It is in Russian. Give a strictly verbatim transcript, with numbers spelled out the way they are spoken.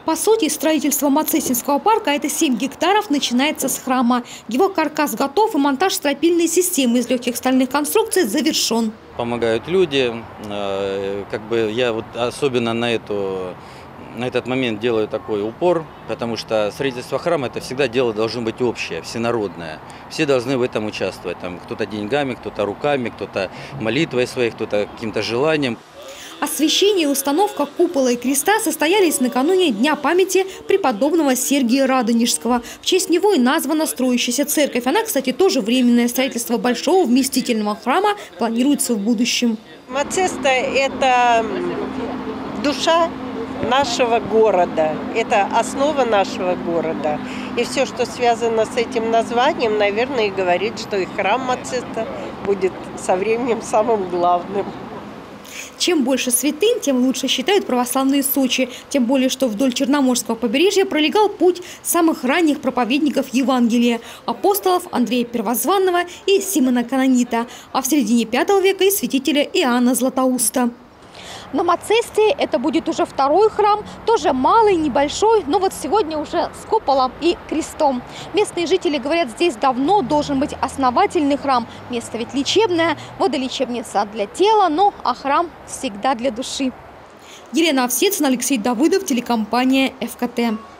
По сути, строительство Мацестинского парка – это семь гектаров, начинается с храма. Его каркас готов, и монтаж стропильной системы из легких стальных конструкций завершен. Помогают люди. Как бы я вот особенно на эту, на этот момент делаю такой упор, потому что строительство храма – это всегда дело должно быть общее, всенародное. Все должны в этом участвовать. Там кто-то деньгами, кто-то руками, кто-то молитвой своей, кто-то каким-то желанием. Освящение и установка купола и креста состоялись накануне Дня памяти преподобного Сергия Радонежского. В честь него и названа строящаяся церковь. Она, кстати, тоже временное. Строительство большого вместительного храма планируется в будущем. Мацеста – это душа нашего города, это основа нашего города. И все, что связано с этим названием, наверное, и говорит, что и храм Мацеста будет со временем самым главным. Чем больше святынь, тем лучше, считают православные Сочи. Тем более, что вдоль Черноморского побережья пролегал путь самых ранних проповедников Евангелия – апостолов Андрея Первозванного и Симона Канонита, а в середине пятого века и святителя Иоанна Златоуста. На Мацесте это будет уже второй храм, тоже малый, небольшой, но вот сегодня уже с куполом и крестом. Местные жители говорят, здесь давно должен быть основательный храм. Место ведь лечебное, водолечебница для тела, ну а храм всегда для души. Елена Овсецина, Алексей Давыдов, телекомпания ФКТ.